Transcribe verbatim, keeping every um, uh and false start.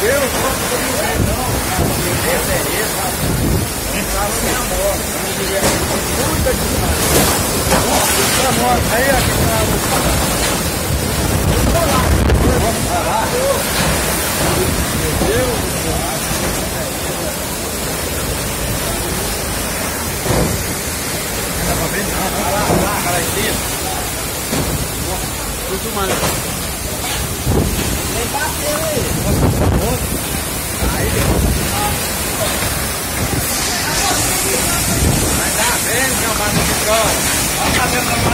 Eu não posso não. Esse é esse, rapaz. Entrava minha moto. Puta que pariu. Puta moto. Aí, aqui tá. Vamos parar. Meu Deus do céu. Não dá pra ver não. Vai lá, vai lá, cara, aí dentro. Tudo mais. Nem bateu aí. Aí. Vai dar bem, meu mano, de sol. Olha a